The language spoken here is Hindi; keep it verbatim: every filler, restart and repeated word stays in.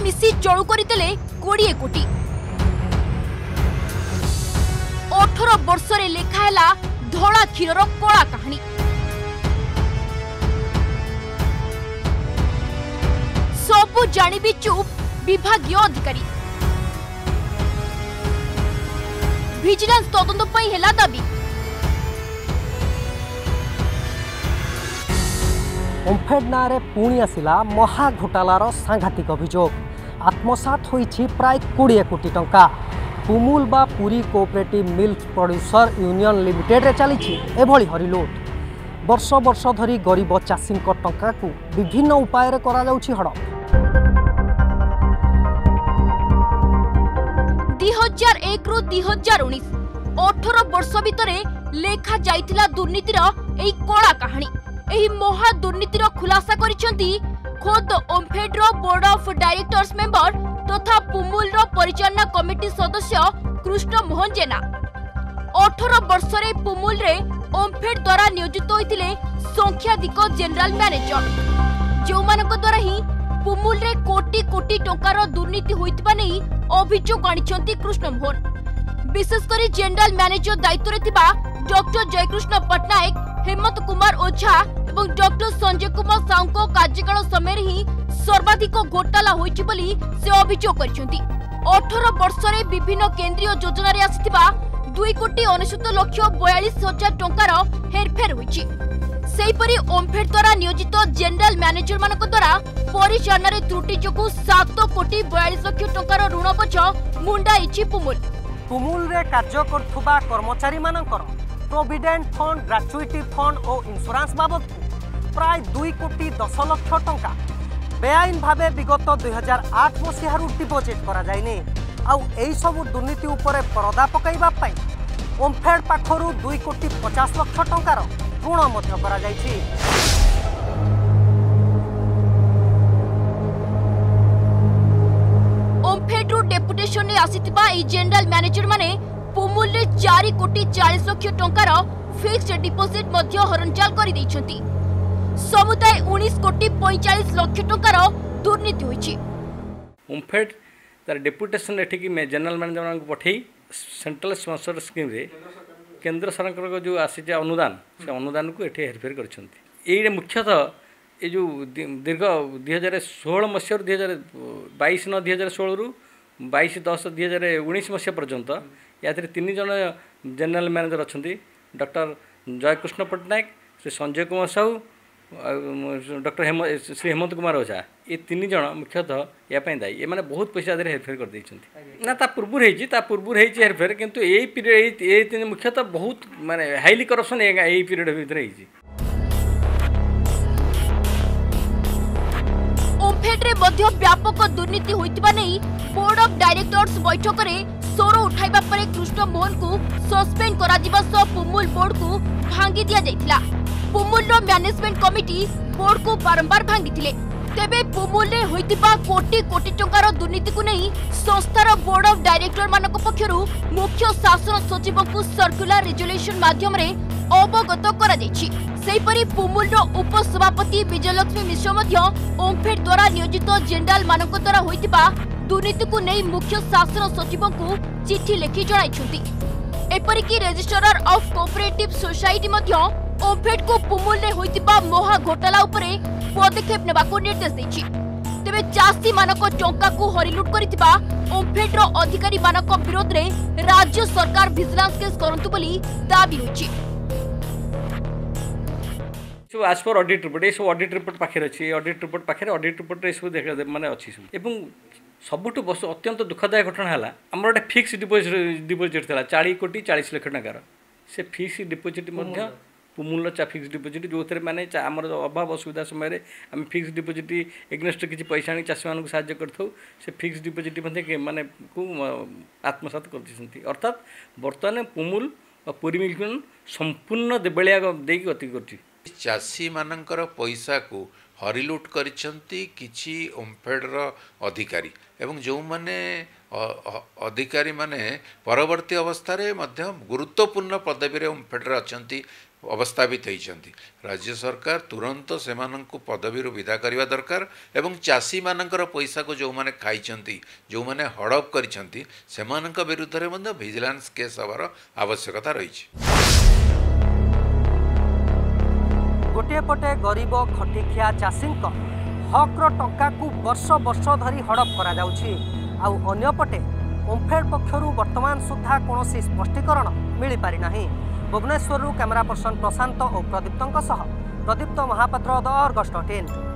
मिसी चलू करदेले कोड़े कोटी। अठर वर्ष लेखाला धड़ा क्षीर कला कहानी। सबू जानी भी चुप विभागीय अधिकारी। विजिलेंस तदंत पई हेला दाबी। ओम्फेड नारे पुणी आसिला महा घोटालार सांघातिक अभियोग। आत्मसात होईछि प्राय कोड़े कोटी टंका। पुमुल बा Puri cooperative milk producer union limited रे चली एभली हरिलुट। वर्ष वर्ष धरी गरीब चाषी टंका को विभिन्न उपाय रे करा जाउछि हड़प। दुई हजार एक रु दुई हजार उन्नीस अठर वर्ष भितर लेखा जाइथिला दुर्नीतिर एही कला कहानी। एही महा दुर्नीतिर खुलासा करिसेंती खोद ओम्फेड्र बोर्ड ऑफ डायरेक्टर्स मेंबर तथा पुमुलर परिचालना कमिटी सदस्य कृष्ण मोहन जेना। अठर वर्ष रे पुमुल रे ओम्फेड द्वारा नियोजित होइतिले संख्याधिक जनरल मैनेजर, जो मानक द्वारा ही पुमुल रे कोटी कोटी टंकार दुर्नीति होइतबा नै अभियोग आनिछंती कृष्ण मोहन। विशेषकर जनरल मैनेजर दायित्व रे थिबा डॉक्टर जयकृष्ण पटनायक, हेमंत कुमार ओझा और डॉक्टर संजय कुमार साहू को कार्यकाल समय ही सर्वाधिक घोटाला होइछि बोली से अभियोग करिसेंती। अठर वर्ष रे विभिन्न केंद्रीय योजना रे आसिथिबा दुई कोटी अनेशत लक्ष बयालीस हजार टंकार हेरफेर होइछि। सेहीपरि ओम्फेड द्वारा नियोजित जनरल मैनेजर मानक द्वारा परिचालन रे त्रुटि जोगु सात कोटी बयालीस लक्ष टंकार ऋण बोझ मुंडाइछि पुमुल। पुमुल रे कार्य करथुबा कर्मचारी मानकर प्रोविडेंट फंड, ग्रेच्युटी फंड और इंश्योरेंस बाबद प्राय दुई कोटी दस लक्ष टंका बेआईन भावे विगत दुई हजार आठ मसीह डिपोजिट करा जायनि। आउ एई सब दुर्नीति उपरे परदा पकाइबा पाई ओम्फेड पाखरु दुई कोटी पचास लक्ष टंकार ऋण मध्य करा जायछि। ओम्फेड रु डेपुटेशन ने आसिथिबा एई जनरल मैनेजर माने पुमुल रे चार कोटी चालीस लक्ष टंकार फिक्स्ड डिपोजिट मध्य हरंचाल करि दैछंती। समुदाय उन्नीस कोटी पैंतालीस लक्ष टंकार दुर्नीति होइछि। ओम्फेड तार डेपुटेशन एठिकी जनरल मैनेजर को पठेई सेंट्रल स्पॉन्सर स्कीम रे केंद्र सरकार को जो आसी अनुदान से अनुदान को एठी हेरफेर करछंती। एई मुख्यतः ये जो दीर्घ दुई हजार षोह मसीह दुई हजार बैश नौ दुई हजार षोह रु बैश दस दुई हजार उन्नीस मसीह पर्यंत या तीन जन जनरल मैनेजर अच्छा डॉक्टर जयकृष्ण पटनायक, श्री संजय कुमार साहू, डॉक्टर हेम श्री हेमंत कुमार ओझा, ये तीन जन मुख्यतः या दायी। ये मैंने बहुत पैसा हेरफेर कर देइछंती ना ता पूर्व पूर्व हेरफेर किंतु यही पीरियड ये मुख्यतः बहुत माने हाईली करप्शन यही पीरियड भितर होइछि। ओम्फेड रे मध्य व्यापक दुर्नीति होइतिबा नै बोर्ड ऑफ डायरेक्टर्स बैठक रे सोरो उठाइबा परे कृष्ण मोहन को सस्पेंड करा दिबा सो पुमुल बोर्ड को भांगी दिया जाइतिला। पुमुल रो मैनेजमेंट कमिटी बोर्ड को बारंबार भांगीथिले। तेबे पुमुल रे होइतिबा कोटी कोटी टंकार दुर्नीति को नै संस्थार बोर्ड ऑफ डायरेक्टर मानक पक्षरु मुख्य शासन सचिव को सर्कुलर रिजोल्यूशन माध्यम रे अवगत करा दैछि। सेहीपरि पुमुल रो उपसभापति विजयलक्ष्मी मिश्र मध्य ओम्फेड द्वारा नियोजित जनरल मानक द्वारा होइतिबा दुर्नीति को नै मुख्य शासन सचिव को चिठी लिखि जणाइछंती। एपरिकी रजिस्ट्रार ऑफ कोऑपरेटिव सोसाइटी मध्य ओम्फेड को पुमुल रे होइतिबा महा घोटाला उपरे पदक्षेप नेबाको निर्देश दैछि। तेबे चाषी मानक टंका को हरिलुट करितिबा ओम्फेड रो अधिकारी मानक विरोध रे राज्य सरकार विजिलेंस केस करंतु बोली दाबी होछि। सो आज पर ऑडिट रिपोर्ट ये सब ऑडिट रिपोर्ट पाखे अच्छी ऑडिट रिपोर्ट पाखे ऑडिट रिपोर्ट ये सब देखा माने अच्छी सब एवं सबुठ बस अत्यंत दुखदायक घटना है आम गोटे फिक्स डिपोजिट डिपोजिट था चालीस कोटी चालीस लाख टकर से फिक्स डिपोजिट पुमुल चा फिक्स डिपोजिट जो थे मैंने आम अभाव असुविधा समय आम फिक्स डिपोजिट एग्नेस्ट किसी पैसा आनी चाषी मानक साहय कर से फिक्स डिपोजिट माने को आत्मसात कर अर्थात बर्तमान पुमुल और पुरी मिल्क संपूर्ण देबलिया देकी गति कर चाषी मानकर पैसा को हरिलुट करिसेंती किछि ओम्फेडर अधिकारी एवं जो माने अधिकारी माने परवर्ती अवस्था रे मध्य गुरुत्वपूर्ण पदवी रे ओम्फेडर अछंती अवस्थापित होती राज्य सरकार तुरंत से पदवी विदा करने दरकार एवं चाषी मानकर पैसा को जो मैंने खाई जो मैंने हड़प कर विरुद्ध में विजिलेंस केस हबार आवश्यकता रही। गोटे पटे गरीब खटिखिया चाषी हक्र टंका को वर्ष वर्ष धरी हड़प करा जाउछि आउ अन्य पटे ओम्फेड पक्षरु वर्तमान सुधा कौन स्पष्टीकरण मिल पारि नाही। भुवनेश्वर कैमरा पर्सन प्रशांत और Pradipta Pradipta Mahapatra the Argus dot in.